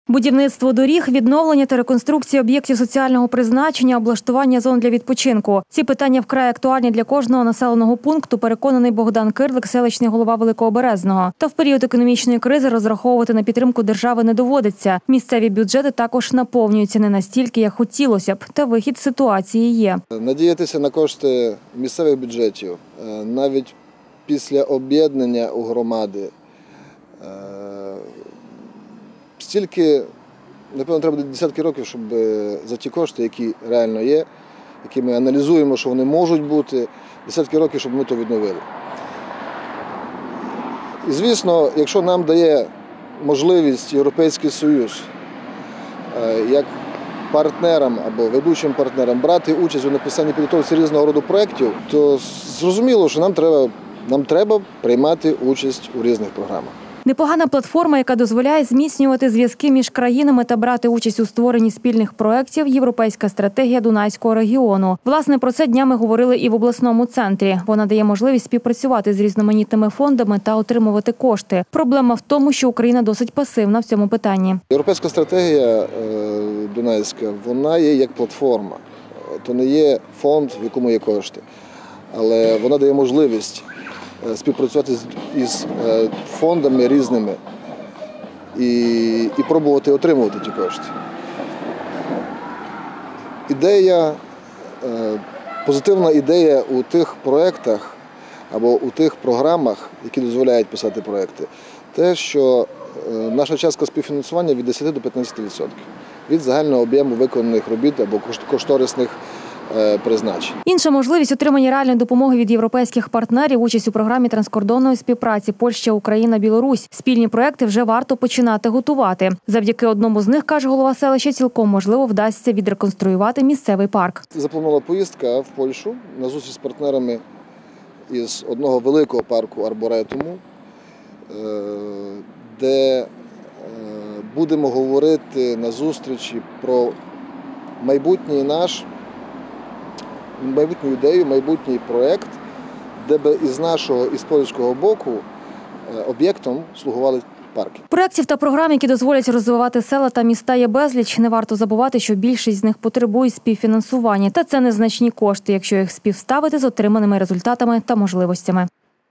Будівництво доріг, відновлення та реконструкція об'єктів соціального призначення, облаштування зон для відпочинку. Ці питання вкрай актуальні для кожного населеного пункту, переконаний Богдан Кирлик, селищний голова Великоберезного. Та в період економічної кризи розраховувати на підтримку держави не доводиться. Місцеві бюджети також наповнюються не настільки, як хотілося б, та вихід з ситуації є. Надіятися на кошти місцевих бюджетів, навіть після об'єднання у громади, стільки, напевно, треба десятки років, щоб за ті кошти, які реально є, які ми аналізуємо, що вони можуть бути, десятки років, щоб ми то відновили. І, звісно, якщо нам дає можливість Європейський Союз, як партнерам або ведучим партнерам брати участь у написанні підготовці різного роду проєктів, то зрозуміло, що нам треба приймати участь у різних програмах. Непогана платформа, яка дозволяє зміцнювати зв'язки між країнами та брати участь у створенні спільних проєктів «Європейська стратегія Дунайського регіону». Власне, про це днями говорили і в обласному центрі. Вона дає можливість співпрацювати з різноманітними фондами та отримувати кошти. Проблема в тому, що Україна досить пасивна в цьому питанні. Європейська стратегія Дунайська, вона є як платформа. То не є фонд, в якому є кошти, але вона дає можливість співпрацювати із фондами різними і пробувати отримувати ті кошти. Позитивна ідея у тих проєктах або у тих програмах, які дозволяють писати проєкти, те, що наша частка співфінансування від 10 до 15% від загального об'єму виконаних робіт або кошторисних призначень. Інша можливість отримання реальної допомоги від європейських партнерів – участь у програмі транскордонної співпраці Польща, Україна, Білорусь. Спільні проекти вже варто починати готувати. Завдяки одному з них, каже голова селища, цілком можливо вдасться відреконструювати місцевий парк. Запланована поїздка в Польщу на зустріч з партнерами із одного великого парку Арборетуму, де будемо говорити на зустрічі про майбутній майбутню ідею, майбутній проєкт, де б із нашого, із польського боку об'єктом слугували парки. Проєктів та програм, які дозволять розвивати села та міста, є безліч. Не варто забувати, що більшість з них потребують співфінансування. Та це незначні кошти, якщо їх співставити з отриманими результатами та можливостями.